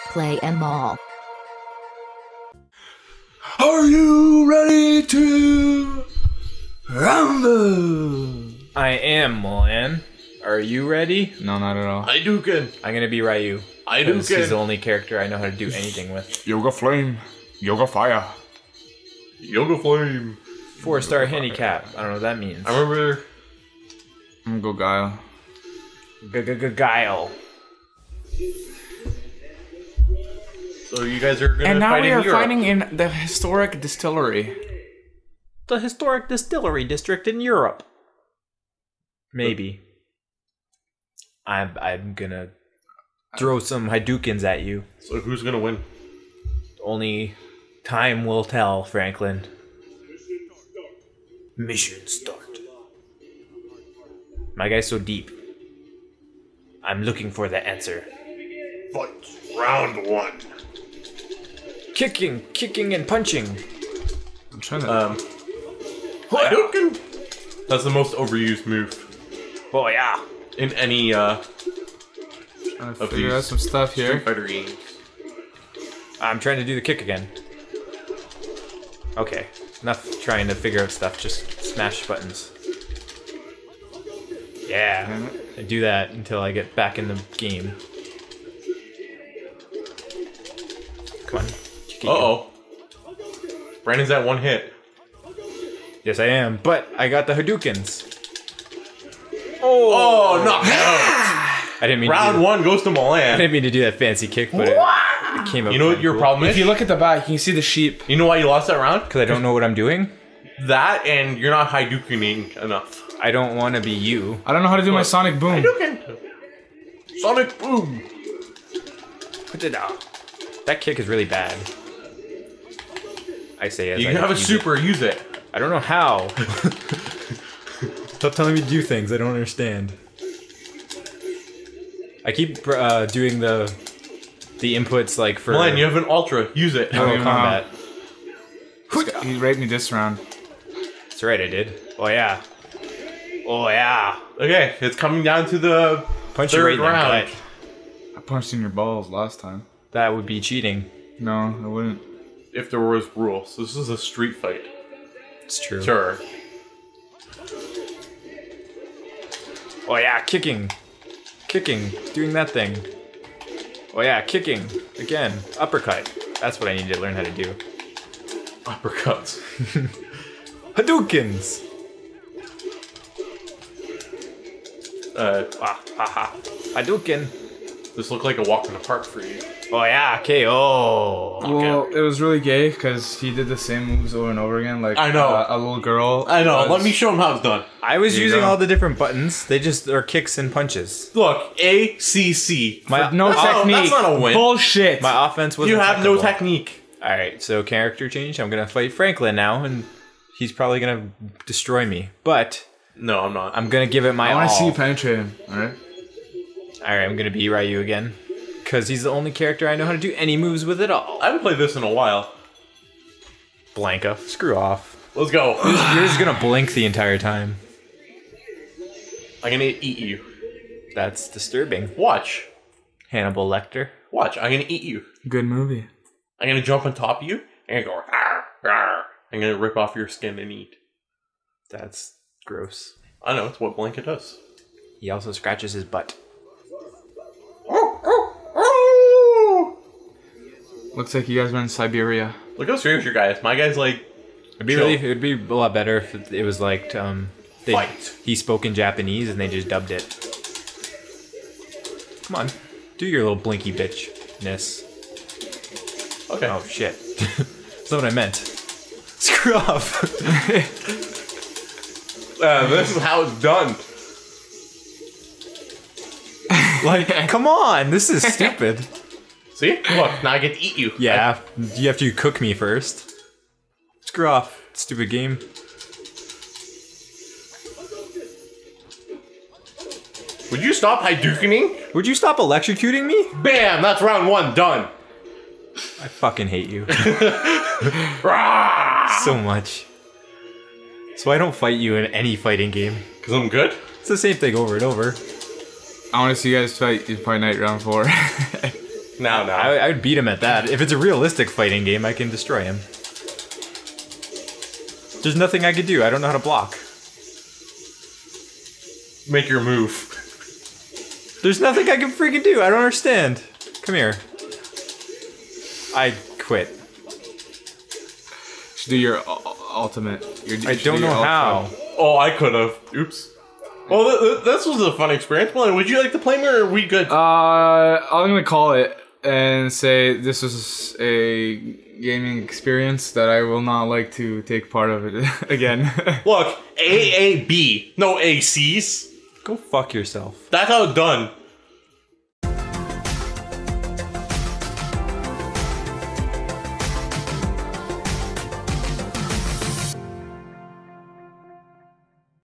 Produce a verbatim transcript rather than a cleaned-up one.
Clay and Maul. Are you ready to rumble? I am, Mulan. Are you ready? No, not at all. Hadouken. I'm gonna be Ryu. Hadouken. Because he's the only character I know how to do anything with. Yoga Flame. Yoga Fire. Yoga Flame. Four star handicap. I don't know what that means. I remember. I'm gonna go Guile. Guile. So you guys are gonna And now fight we in are Europe. fighting in the historic distillery. The historic distillery district in Europe. Maybe. I'm I'm gonna throw some Hadoukens at you. So who's gonna win? Only time will tell, Franklin. Mission start. My guy's so deep. I'm looking for the answer. Fight. Round one. Kicking, kicking, and punching. I'm trying to. Um. Hadouken. That's the most overused move Oh yeah. in any uh, trying to of figure these out some stuff Street here. Fighter games. I'm trying to do the kick again. Okay. Enough trying to figure out stuff. Just smash buttons. Yeah. Damn it. I do that until I get back in the game. Come on. Uh oh. Brandon's at one hit. Yes, I am. But I got the Hadoukens. Oh, knocked out. I didn't mean to Round do, one goes to I Milan. didn't mean to do that fancy kick, but it, it came up. You know what your problem is? If you look at the back, you can see the sheep. You know why you lost that round? Because I don't know what I'm doing. That and you're not Hadoukening enough. I don't want to be you. I don't know how to do my Sonic Boom. Hadouken! Sonic Boom! Put it down. That kick is really bad. I say as You I can have a use super, it. use it. I don't know how. Stop telling me to do things I don't understand. I keep uh, doing the the inputs like for Milan, you have an Ultra, use it. Mortal even know how. Kombat. He raped me this round. That's right, I did. Oh yeah. Oh yeah. Okay, it's coming down to the Punch you third right in the round. gut. I punched in your balls last time. That would be cheating. No, I wouldn't. If there was rules. This is a street fight. It's true. Sure. Oh yeah, kicking. Kicking. Doing that thing. Oh yeah, kicking. Again. Uppercut. That's what I need to learn how to do. Uppercuts. Hadoukens! Uh, Ah, ha, ha. Hadouken. this looked like a walk in the park for you. Oh yeah, K O. Well, it was really gay because he did the same moves over and over again. Like I know. uh, a little girl. I know, was- let me show him how it's done. I was There you using go. all the different buttons. They just are kicks and punches. Look, A, C, C. My No That's not- technique. that's not a win. Bullshit. my offense was You have no technique. All right, so character change. I'm gonna fight Franklin now, and he's probably gonna destroy me. But No, I'm not. I'm gonna give it my I all. want to see you penetrate him. All right. All right, I'm gonna be Ryu again, because he's the only character I know how to do any moves with at all. I haven't played this in a while. Blanka, screw off. Let's go. You're just gonna blink the entire time. I'm gonna eat you. That's disturbing. Watch. Hannibal Lecter. Watch. I'm gonna eat you. Good movie. I'm gonna jump on top of you and go. "Arr, arr." I'm gonna rip off your skin and eat. That's gross. I know, it's what Blanket does. He also scratches his butt. Looks like you guys went in Siberia. Look how serious your guy is. My guy's like, It'd be Chill. really, it'd be a lot better if it was like um, they, Fight. he spoke in Japanese and they just dubbed it. Come on, do your little blinky bitchness. okay. Oh shit, that's not what I meant. Screw off. Uh, this is how it's done. Like, come on, this is stupid. See? Look, now I get to eat you. Yeah, you have to cook me first. Screw off, stupid game. Would you stop Hadoukening? Would you stop electrocuting me? Bam! That's round one done. I fucking hate you Because so much. So I don't fight you in any fighting game. I'm good. It's the same thing over and over. I want to see you guys fight in Fight Night round four. Now, now. I, I would beat him at that. If it's a realistic fighting game, I can destroy him. There's nothing I could do. I don't know how to block. Make your move. There's nothing I can freaking do. I don't understand. Come here. I quit. Should do your u- ultimate. Your, I should don't do know your how. ultimate. Oh, I could have. Oops. Well, th- th- this was a fun experience. Well, would you like to play me, or are we good? Uh, I'm gonna call it and say this was a gaming experience that I will not like to take part of it again. Look, A A B, no A Cs. Go fuck yourself. That's how it's done.